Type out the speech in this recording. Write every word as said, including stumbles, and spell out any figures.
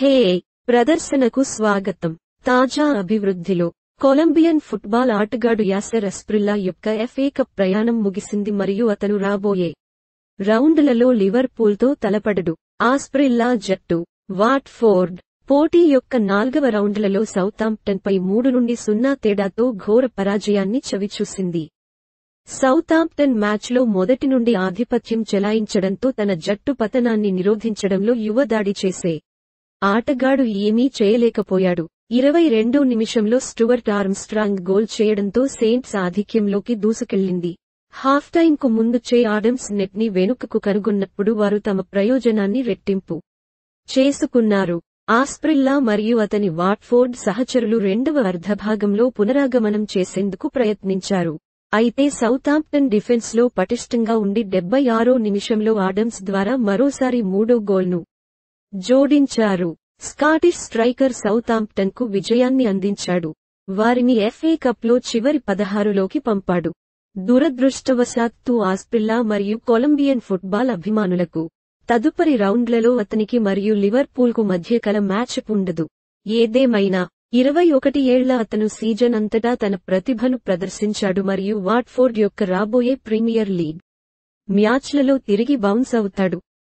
హే ప్రదర్శనకు స్వాగతం. తాజా అభివృద్ధిలో కొలంబియన్ ఫుట్బాల్ ఆటగాడు యాసర్ అస్ప్రిల్లా యొక్క ఎఫ్ఏ కప్ ప్రయాణం ముగిసింది మరియు అతను రాబోయే రౌండ్లలో లివర్పూల్తో తలపడడు. ఆస్ప్రిల్లా జట్టు వాట్ఫోర్డ్ పోటీ యొక్క నాల్గవ రౌండ్లలో సౌతాంప్టన్పై మూడు నుండి సున్నా తేడాతో ఘోర పరాజయాన్ని చవిచూసింది. సౌతాంప్టన్ మ్యాచ్లో మొదటి నుండి ఆధిపత్యం చెలాయించడంతో తన జట్టు పతనాన్ని నిరోధించడంలో యువ దాడి చేసే ఆటగాడు ఏమీ చేయలేకపోయాడు. ఇరవై రెండో నిమిషంలో స్టూవర్ట్ ఆర్మ్స్ట్రాంగ్ గోల్ చేయడంతో సెయింట్స్ ఆధిక్యంలోకి దూసుకెళ్లింది. హాఫ్ టైంకు ముందు చే ఆడమ్స్ నెట్ని వెనుకకు కనుగొన్నప్పుడు వారు తమ ప్రయోజనాన్ని రెట్టింపు చేసుకున్నారు. ఆస్ప్రిల్లా మరియు అతని వాట్ఫోర్డ్ సహచరులు రెండవ అర్ధభాగంలో పునరాగమనం చేసేందుకు ప్రయత్నించారు. అయితే సౌతాంప్టన్ డిఫెన్స్లో పటిష్టంగా ఉండి డెబ్బై ఆరో నిమిషంలో ఆడమ్స్ ద్వారా మరోసారి మూడో గోల్ను జోడించారు. స్కాటిష్ స్ట్రైకర్ సౌతాంప్టన్కు విజయాన్ని అందించాడు. వారిని ఎఫ్ఏ కప్లో చివరి పదహారులోకి పంపాడు. దురదృష్టవశాత్తు ఆస్ప్రిల్లా మరియు కొలంబియన్ ఫుట్బాల్ అభిమానులకు తదుపరి రౌండ్లలో అతనికి మరియు లివర్పూల్కు మధ్య కల మ్యాచ్అప్ ఉండదు. ఏదేమైనా ఇరవై ఒకటి ఏళ్ల అతను సీజన్ అంతటా తన ప్రతిభను ప్రదర్శించాడు మరియు వాట్ఫోర్డ్ యొక్క రాబోయే ప్రీమియర్ లీగ్ మ్యాచ్లలో తిరిగి బౌన్స్ అవుతాడు.